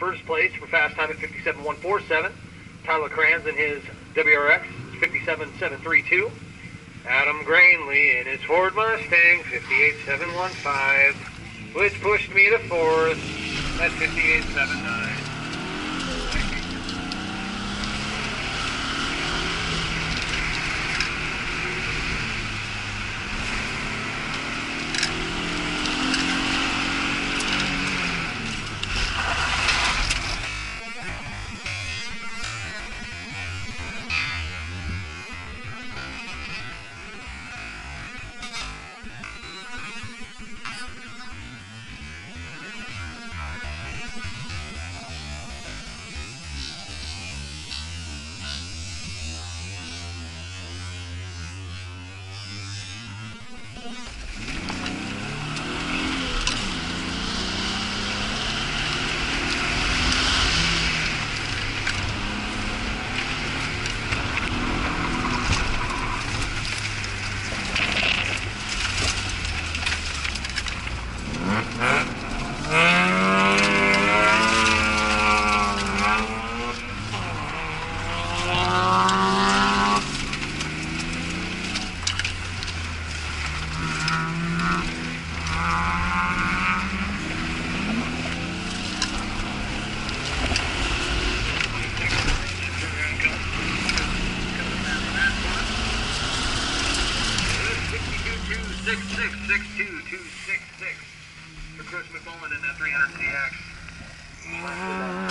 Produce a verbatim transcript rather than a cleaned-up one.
first place for fast time at fifty-seven one forty-seven. Tyler Kranz in his W R X, fifty-seven seven thirty-two. Adam Granley in his Ford Mustang, fifty-eight seven fifteen, which pushed me to fourth at fifty-eight seventy-nine. For Chris McMullen in that three hundred C X.